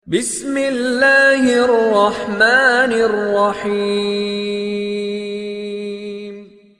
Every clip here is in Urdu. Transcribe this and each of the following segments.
بسم اللہ الرحمن الرحیم۔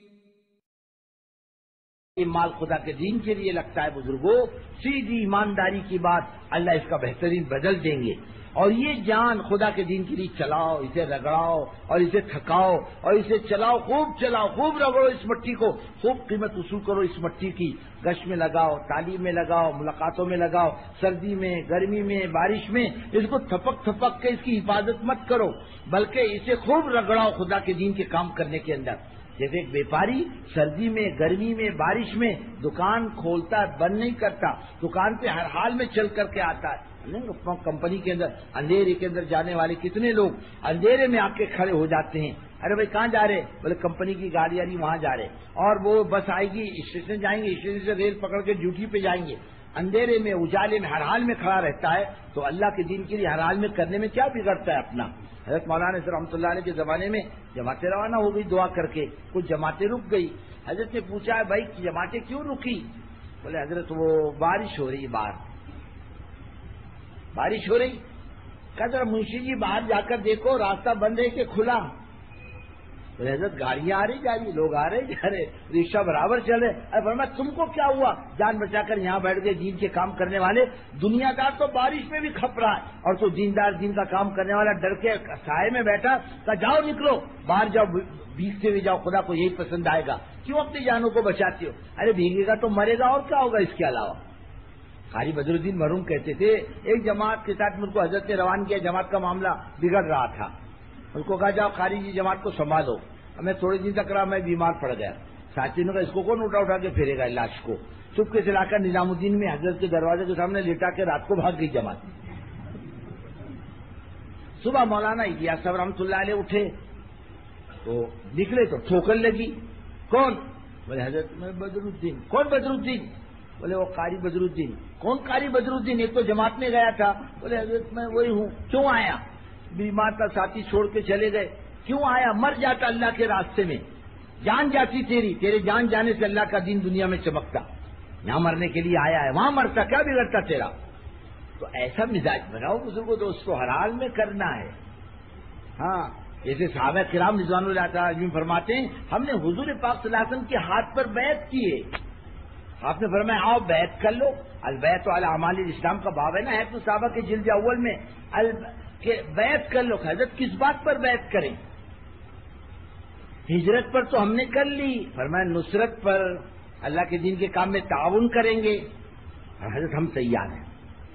یہ مال خدا کے دین کے لیے لگتا ہے بزرگوں، سیدھی ایمانداری کی بات، اللہ اس کا بہترین بدل دیں گے۔ اور یہ جان خدا کے دین کے لیے چلاؤ، اسے رگڑاؤ اور اسے تھکاؤ اور اسے چلاؤ، خوب رگڑو اس مٹی کو، خوب قیمت وصول کرو اس مٹی کی، گشت میں لگاؤ، تعلیم میں لگاؤ، ملاقاتوں میں لگاؤ، سردی میں، گرمی میں، بارش میں، اس کو تھپک کے اس کی حفاظت مت کرو، بلکہ اسے خوب رگڑاؤ خدا کے دین کے کام کرنے کے اندر۔ جیسے ایک بیپاری سردی میں، گرمی میں، بارش میں دکان کھولتا ہے، بند نہیں کرتا، دکان پہ ہر حال میں چل کر کے آتا ہے۔ کمپنی کے اندر اندھیرے کے اندر جانے والے کتنے لوگ اندھیرے میں آ کے کھڑے ہو جاتے ہیں، ارے بھائی کہاں جا رہے؟ بولے کمپنی کی گاڑی آ رہی وہاں جا رہے، اور وہ بس آئے گی اسٹیشن جائیں گے، اسٹیشن سے ریل پکڑ کے ڈیوٹی پہ جائیں گے، اندھیرے میں اجالے میں ہر حال میں کھڑا رہتا ہے۔ تو اللہ کے دین کے لیے ہر حال میں کرنے میں کیا بگڑتا ہے اپنا؟ حضرت مولانا رحمۃ اللہ علیہ کے زمانے میں جماعتیں روانہ ہو گئی دعا کر کے، کچھ جماعتیں رک گئی۔ حضرت نے پوچھا ہے بھائی جماعتیں کیوں رکی؟ بولے حضرت وہ بارش ہو رہی، بارش ہو رہی۔ کہا ذرا منشی جی باہر جا کر دیکھو راستہ بند ہے کہ کھلا؟ بولے حضرت گاڑیاں آ رہی جا رہی، لوگ آ رہے جا رہے، رکشہ برابر چل رہے۔ ارے فرمایا تم کو کیا ہوا؟ جان بچا کر یہاں بیٹھ گئے دین کے کام کرنے والے، دنیا دار تو بارش میں بھی کھپ رہا ہے اور تو دیندار دین کا کام کرنے والا ڈر کے سائے میں بیٹھا۔ کہا جاؤ نکلو باہر جاؤ، بھیگتے ہوئے جاؤ، خدا کو یہی پسند آئے گا۔ کیوں اپنی جانوں کو بچاتے ہو؟ ارے بھیگے گا تو مرے گا، اور کیا ہوگا اس کے علاوہ؟ قاری بدر الدین مرحوم کہتے تھے ایک جماعت کے ساتھ مجھ کو حضرت نے روان کیا، جماعت کا معاملہ بگڑ رہا تھا، اس کو کہا جاؤ قاری جی جماعت کو سنبھالو۔ میں تھوڑے دن تک رہا، میں بیمار پڑ گیا، ساتھی نے کہا اس کو کون اٹھا کے پھیرے گا لاش کو؟ چپکے سے لا کر نظام الدین میں حضرت کے دروازے کے سامنے لیٹا کے رات کو بھاگ گئی جماعت۔ صبح مولانا الیاس صاحب رحمۃ اللہ علیہ اٹھے تو نکلے تو ٹھوکر لگی۔ کون؟ بولے حضرت میں بدر الدین۔ کون بدر الدین؟ بولے وہ قاری بدر الدین۔ کون قاری بدر الدین؟ ایک تو جماعت میں گیا تھا۔ بولے حضرت میں وہی ہوں۔ کیوں آیا؟ بیمار تھا، ساتھی چھوڑ کے چلے گئے۔ کیوں آیا؟ مر جاتا اللہ کے راستے میں، جان جاتی تیرے جان جانے سے اللہ کا دین دنیا میں چمکتا۔ یہاں مرنے کے لیے آیا ہے، وہاں مرتا، کیا بگڑتا تیرا؟ تو ایسا مزاج بناؤ بزرگوں، تو اس کو ہر حال میں کرنا ہے۔ ہاں جیسے صحابہ کرام رضوان اللہ تعالی فرماتے ہیں ہم نے حضور پاک صلی اللہ علیہ وسلم کے ہاتھ پر بیعت کی ہے۔ آپ نے فرمایا آؤ بیعت کر لو، البیعت علی اعمال الاسلام کا باب ہے نا، ہے تو صحابہ کے جلد اول میں کہ بیعت کر لو۔ حضرت کس بات پر بیعت کریں؟ ہجرت پر تو ہم نے کر لی، فرمایا نصرت پر، اللہ کے دین کے کام میں تعاون کریں گے، اور حضرت ہم تیار ہیں۔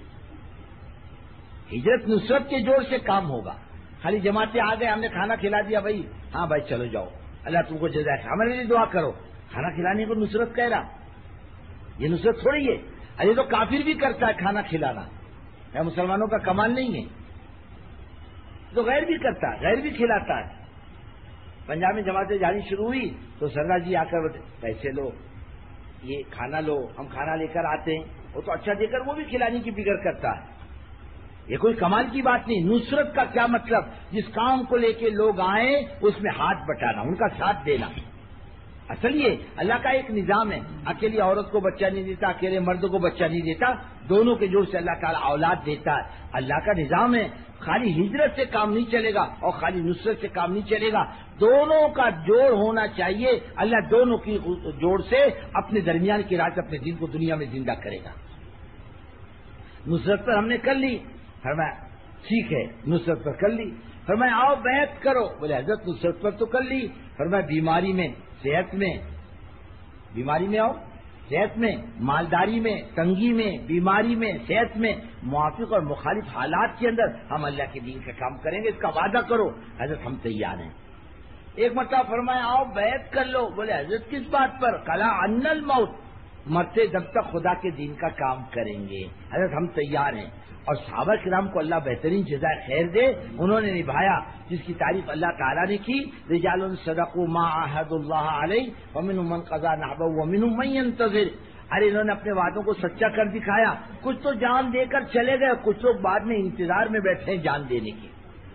ہجرت نصرت کے جوڑ سے کام ہوگا، خالی جماعتیں آ گئے ہم نے کھانا کھلا دیا بھائی، ہاں بھائی چلو جاؤ اللہ تم کو جزائے خیر، ہمارے لیے دعا کرو، کھانا کھلانے کو نصرت کہہ رہا؟ یہ نصرت تھوڑی ہے، ارے تو کافر بھی کرتا ہے کھانا کھلانا، مسلمانوں کا کمال نہیں ہے، تو غیر بھی کرتا ہے، غیر بھی کھلاتا ہے۔ پنجاب میں جماعتیں جانی شروع ہوئی تو سردار جی آ کر پیسے لو، یہ کھانا لو، ہم کھانا لے کر آتے ہیں، وہ تو اچھا دے کر وہ بھی کھلانے کی فکر کرتا ہے۔ یہ کوئی کمال کی بات نہیں۔ نصرت کا کیا مطلب؟ جس کام کو لے کے لوگ آئیں اس میں ہاتھ بٹانا، ان کا ساتھ دینا۔ اصل یہ اللہ کا ایک نظام ہے، اکیلی عورت کو بچہ نہیں دیتا، اکیلے مرد کو بچہ نہیں دیتا، دونوں کے جوڑ سے اللہ تعالیٰ اولاد دیتا ہے، اللہ کا نظام ہے۔ خالی ہجرت سے کام نہیں چلے گا اور خالی نصرت سے کام نہیں چلے گا، دونوں کا جوڑ ہونا چاہیے۔ اللہ دونوں کی جوڑ سے اپنے درمیان کی راز اپنے دین کو دنیا میں زندہ کرے گا۔ نصرت پر ہم نے کر لی، فرمایا ٹھیک ہے نصرت پر کر لی، فرمایا آؤ بیعت کرو، بولے حضرت نصرت پر تو کر لی، فرمایا بیماری میں، صحت میں، بیماری میں آؤ، صحت میں، مالداری میں، تنگی میں، بیماری میں، صحت میں، موافق اور مخالف حالات کے اندر ہم اللہ کے دین کا کام کریں گے، اس کا وعدہ کرو۔ حضرت ہم تیار ہیں۔ ایک مرتبہ فرمایا آؤ بیعت کر لو، بولے حضرت کس بات پر؟ کلا ان الموت، مرتے جب تک خدا کے دین کا کام کریں گے، حضرت ہم تیار ہیں۔ اور صحابہ کرام کو اللہ بہترین جزائے خیر دے، انہوں نے نبھایا، جس کی تعریف اللہ تعالیٰ نے کی، رجال صدقوا ما عاهدوا الله علیہ ومنهم من قضى نحبه ومنهم من ينتظر۔ ارے انہوں نے اپنے وعدوں کو سچا کر دکھایا، کچھ تو جان دے کر چلے گئے، کچھ لوگ بعد میں انتظار میں بیٹھے ہیں جان دینے کے۔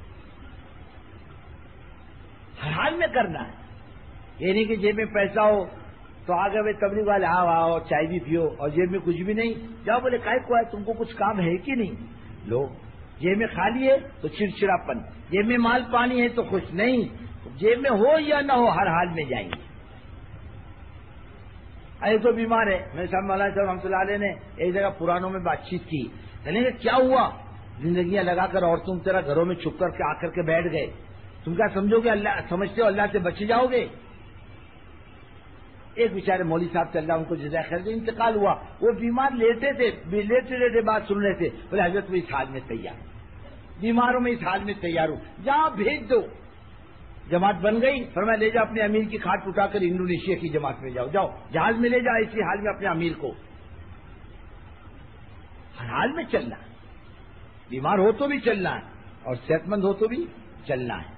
ہر حال میں کرنا ہے، یہ نہیں کہ جیب میں پیسہ ہو تو آگے بھائی تبلیغ والے آؤ چائے بھی پیو، اور جیب میں کچھ بھی نہیں، جاؤ بولے کائے کو ہے، تم کو کچھ کام ہے کہ نہیں؟ لو جیب میں خالی ہے تو چڑچڑاپن، جیب میں مال پانی ہے تو خوش نہیں، جیب میں ہو یا نہ ہو ہر حال میں جائیں گے۔ ارے تو بیمار ہے، میرے صاحب مولانا صاحب رحمۃ اللہ علیہ نے ایک جگہ پرانوں میں بات چیت کی، کہنے کہ کیا ہوا، زندگیاں لگا کر اور تم طرح گھروں میں چھپ کر کے آ کر کے بیٹھ گئے، تم کیا سمجھو گے اللہ، سمجھتے ہو اللہ سے بچ جاؤ گے؟ ایک بیچارے مولوی صاحب چل رہا، ان کو جزائے خیر سے انتقال ہوا، وہ بیمار لیٹے تھے، لیٹے بات سن رہے تھے، بولے حضرت میں اس حال میں تیار، بیماروں میں اس حال میں تیار ہوں، جہاں بھیج دو۔ جماعت بن گئی، فرمایا لے جاؤ اپنے امیر کی کھاٹ اٹھا کر انڈونیشیا کی جماعت میں جاؤ، جہاز میں لے جاؤ، اسی حال میں اپنے امیر کو۔ ہر حال میں چلنا، بیمار ہو تو بھی چلنا ہے اور صحت مند ہو تو بھی چلنا ہے۔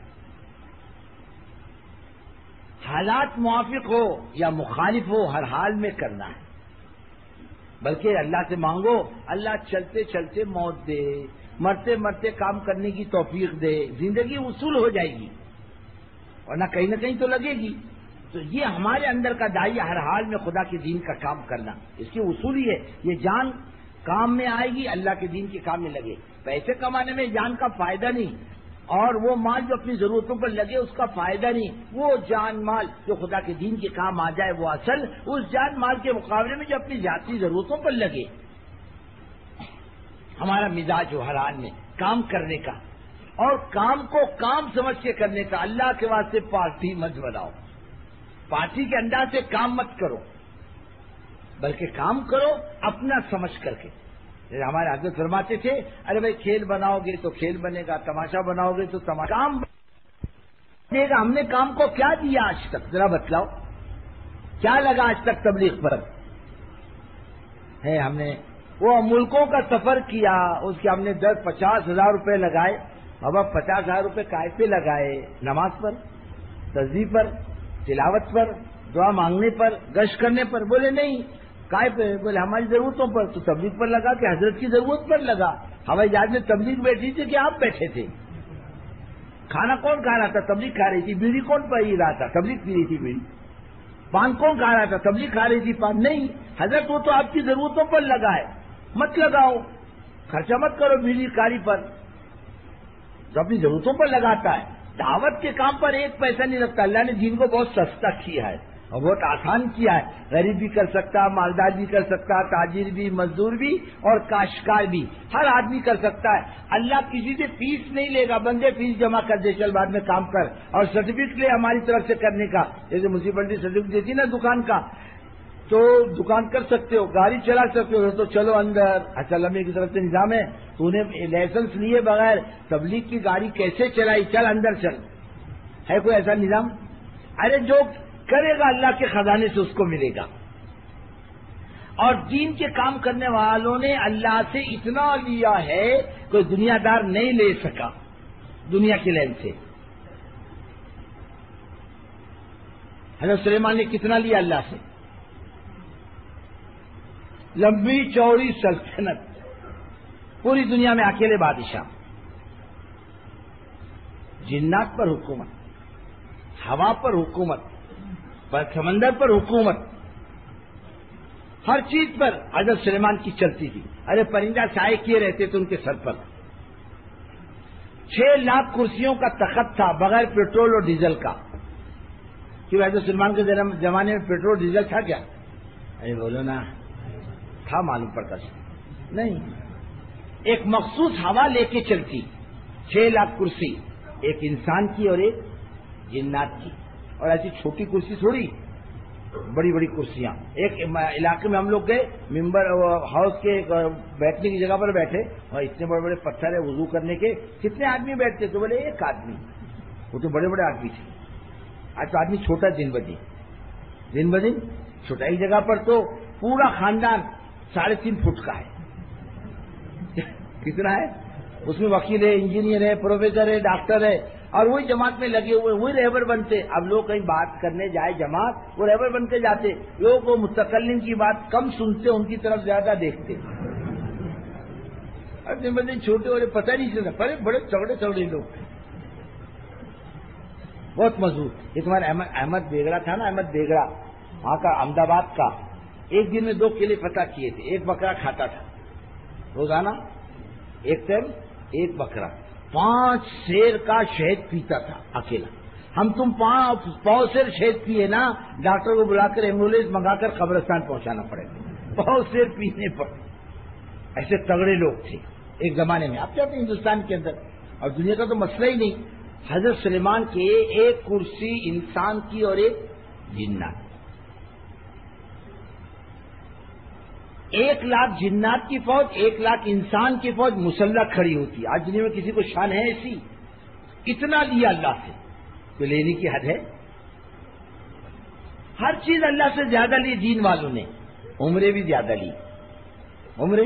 حالات موافق ہو یا مخالف ہو، ہر حال میں کرنا ہے، بلکہ اللہ سے مانگو اللہ چلتے چلتے موت دے، مرتے مرتے کام کرنے کی توفیق دے، زندگی وصول ہو جائے گی، ورنہ کہیں نہ کہیں تو لگے گی۔ تو یہ ہمارے اندر کا داعیہ ہر حال میں خدا کے دین کا کام کرنا، اس کی اصول ہی ہے، یہ جان کام میں آئے گی اللہ کے دین کے کام میں لگے، پیسے کمانے میں جان کا فائدہ نہیں، اور وہ مال جو اپنی ضرورتوں پر لگے اس کا فائدہ نہیں، وہ جان مال جو خدا کے دین کے کام آ جائے وہ اصل، اس جان مال کے مقابلے میں جو اپنی ذاتی ضرورتوں پر لگے۔ ہمارا مزاج ہو ہر حال میں کام کرنے کا، اور کام کو کام سمجھ کے کرنے کا، اللہ کے واسطے پارٹی مت بناؤ، پارٹی کے انداز سے کام مت کرو، بلکہ کام کرو اپنا سمجھ کر کے۔ ہمارے حضرت فرماتے تھے ارے بھائی کھیل بناؤ گے تو کھیل بنے گا، تماشا بناؤ گے تو تماشا، کام بنے گا۔ ہم نے کام کو کیا دیا آج تک، ذرا بتلاؤ، کیا لگا آج تک تبلیغ پر ہے؟ ہم نے وہ ملکوں کا سفر کیا، اس کے ہم نے 50 ہزار روپے لگائے، اب 50 ہزار روپے کائے پہ لگائے؟ نماز پر، تسبیح پر، تلاوت پر، دعا مانگنے پر، گشت کرنے پر؟ بولے نہیں، کائے پہ؟ بولے ہماری ضرورتوں پر، تو تبلیغ پر لگا کہ حضرت کی ضرورت پر لگا؟ ہوائی جہاز میں تبلیغ بیٹھی تھی کہ آپ بیٹھے تھے؟ کھانا کون کھا رہا تھا؟ تبلیغ کھا رہی تھی۔ بیڑی کون پی رہا تھا؟ تبلیغ پی رہی تھی بیڑی۔ پان کون کھا رہا تھا؟ تبلیغ کھا رہی تھی پان۔ نہیں حضرت، وہ تو آپ کی ضرورتوں پر لگا ہے، مت لگاؤ، خرچہ مت کرو بیڑی کاری پر، جو اپنی ضرورتوں پر لگاتا ہے۔ دعوت کے کام پر ایک پیسہ نہیں لگتا، اللہ نے دین کو بہت سستا کیا ہے اور بہت آسان کیا ہے، غریب بھی کر سکتا، مالدار بھی کر سکتا، تاجر بھی، مزدور بھی اور کاشتکار بھی، ہر آدمی کر سکتا ہے۔ اللہ کسی سے فیس نہیں لے گا، بندے فیس جمع کر دے، چل بعد میں کام کر، اور سرٹیفکیٹ لے ہماری طرف سے کرنے کا، جیسے میونسپلٹی سرٹیفکیٹ دیتی نا دکان کا، تو دکان کر سکتے ہو، گاڑی چلا سکتے ہو، تو چلو اندر۔ اچھا لمبے کی طرف سے نظام ہے، تو نے لائسنس لیے بغیر تبلیغ کی گاڑی کیسے چلائی؟ چل اندر چل، ہے کوئی ایسا نظام؟ ارے جو کرے گا اللہ کے خزانے سے اس کو ملے گا۔ اور دین کے کام کرنے والوں نے اللہ سے اتنا لیا ہے کوئی دنیا دار نہیں لے سکا دنیا کے لین سے۔ حضرت سلیمان نے کتنا لیا اللہ سے؟ لمبی چوڑی سلطنت، پوری دنیا میں اکیلے بادشاہ، جنات پر حکومت، ہوا پر حکومت، پر سمندر پر حکومت، ہر چیز پر حضرت سلیمان کی چلتی تھی۔ ارے پرندہ سائے کیے رہتے تھے ان کے سر پر۔ 6 لاکھ کرسیوں کا تخت تھا بغیر پیٹرول اور ڈیزل کا۔ کیوں حضرت سلیمان کے زمانے میں پیٹرول ڈیزل تھا کیا؟ ارے بولو نا، تھا، معلوم پڑتا نہیں۔ ایک مخصوص ہوا لے کے چلتی، 6 لاکھ کرسی، ایک انسان کی اور ایک جنات کی، اور ایسی چھوٹی کرسی تھوڑی، بڑی بڑی کرسیاں۔ ایک علاقے میں ہم لوگ گئے، ممبر ہاؤس کے بیٹھنے کی جگہ پر بیٹھے، اور اتنے بڑے بڑے پتھر ہے وضو کرنے کے، کتنے آدمی بیٹھتے؟ تو بولے 1 آدمی، وہ تو بڑے بڑے آدمی تھے۔ آج تو آدمی چھوٹا دن بدن چھوٹا ہی جگہ پر تو پورا خاندان 3.5 فٹ کا ہے۔ کتنا ہے؟ اس میں وکیل ہے، انجینئر ہے، پروفیسر ہے، ڈاکٹر ہے، اور وہی جماعت میں لگے ہوئے، وہی رہبر بنتے۔ اب لوگ کہیں بات کرنے جائے جماعت، وہ رہبر بن کے جاتے، لوگ وہ متکلم کی بات کم سنتے، ان کی طرف زیادہ دیکھتے۔ اب دن بدن چھوٹے ہو رہے، پتہ نہیں چلتا، بڑے بڑے چوڑے لوگ، بہت مضبوط۔ یہ تمہارا احمد بیگڑا تھا نا، احمد بیگڑا وہاں کا، احمد آباد کا، ایک دن میں 2 کیلے فتح کیے تھے، ایک بکرا کھاتا تھا روزانہ، ایک ٹائم ایک بکرا 5 سیر کا شہد پیتا تھا اکیلا. ہم تم 5 سیر شہد پیے نا، ڈاکٹر کو بلا کر ایمبولینس منگا کر قبرستان پہنچانا پڑے گا 5 سیر پینے پر. ایسے تگڑے لوگ تھے ایک زمانے میں. آپ کہتے ہیں ہندوستان کے اندر اور دنیا کا تو مسئلہ ہی نہیں. حضرت سلیمان کے ایک کرسی انسان کی اور ایک جنات، 1,00,000 جنات کی فوج، 1,00,000 انسان کی فوج مسلح کھڑی ہوتی. آج دنیا میں کسی کو شان ہے ایسی؟ اتنا لیا اللہ سے، تو لینے کی حد ہے. ہر چیز اللہ سے زیادہ لی دین والوں نے. عمریں بھی زیادہ لی. عمریں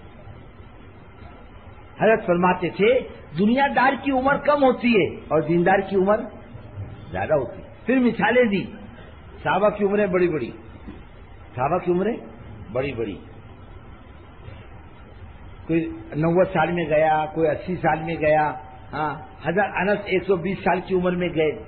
حضرت فرماتے تھے دنیا دار کی عمر کم ہوتی ہے اور دیندار کی عمر زیادہ ہوتی ہے. پھر مثالیں دی. صحابہ کی عمریں بڑی بڑی، صحابہ کی عمریں بڑی بڑی. کوئی 90 سال میں گیا، کوئی 80 سال میں گیا. ہاں، حضرت انس 120 سال کی عمر میں گئے.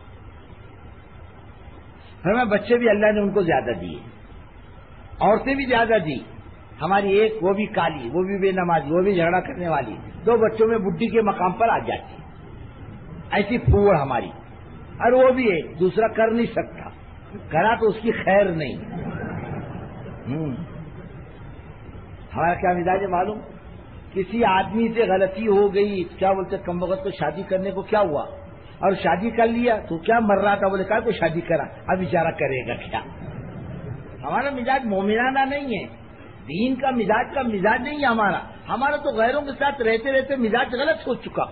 ہمیں بچے بھی اللہ نے ان کو زیادہ دیے، عورتیں بھی زیادہ دی. ہماری ایک وہ بھی کالی، وہ بھی بے نمازی، وہ بھی جھگڑا کرنے والی، 2 بچوں میں بڈھی کے مقام پر آ جاتی. ایسی پھوڑ ہماری. اور وہ بھی ہے دوسرا کر نہیں سکتا، کرا تو اس کی خیر نہیں. ہمارا کیا مزاج ہے معلوم؟ کسی آدمی سے غلطی ہو گئی، کیا بولتے کم وقت کو شادی کرنے کو کیا ہوا، اور شادی کر لیا تو کیا مر رہا تھا، بولے کہا تو شادی کرا، اب بیچارہ کرے گا کیا. ہمارا مزاج مومنانہ نہیں ہے، دین کا مزاج نہیں ہے ہمارا. ہمارا تو غیروں کے ساتھ رہتے رہتے مزاج غلط ہو چکا.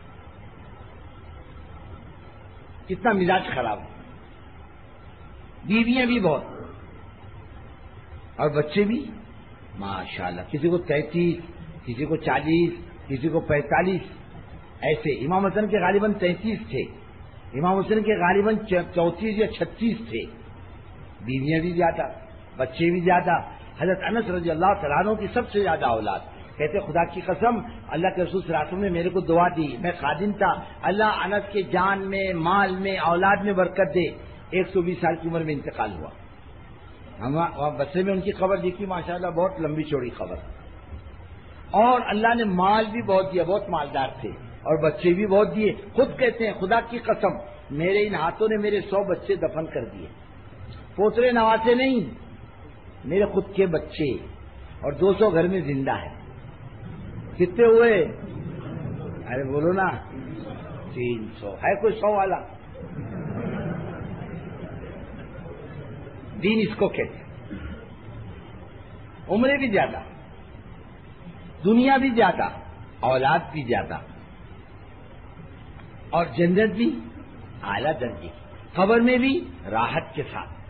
کتنا مزاج خراب ہے. بیویاں بھی بہت اور بچے بھی ماشاءاللہ. کسی کو 33، کسی کو 40، کسی کو 45. ایسے امام حسن کے غالباً 33 تھے، امام حسن کے غالباً 34 یا 36 تھے. بیویاں بھی زیادہ، بچے بھی زیادہ. حضرت انس رضی اللہ تعالیٰ عنہ کی سب سے زیادہ اولاد. کہتے خدا کی قسم اللہ کے رسول صلی اللہ علیہ وسلم نے میرے کو دعا دی، میں خادم تھا، اللہ انس کے جان میں، مال میں، اولاد میں برکت دے. 120 سال کی عمر میں انتقال ہوا. ہم بسے میں ان کی خبر دیکھی، ماشاءاللہ بہت لمبی چوڑی خبر. اور اللہ نے مال بھی بہت دیا، بہت مالدار تھے، اور بچے بھی بہت دیے. خود کہتے ہیں خدا کی قسم میرے ان ہاتھوں نے میرے 100 بچے دفن کر دیے. پوترے نواسے نہیں، میرے خود کے بچے. اور 200 گھر میں زندہ ہے. کتنے ہوئے؟ ارے بولو نا، 300. ہے کوئی 100 والا؟ دین اس کو کہتے ہیں. عمریں بھی زیادہ، دنیا بھی زیادہ، اولاد بھی زیادہ، اور جنت بھی اعلیٰ درجے کی. قبر میں بھی راحت کے ساتھ.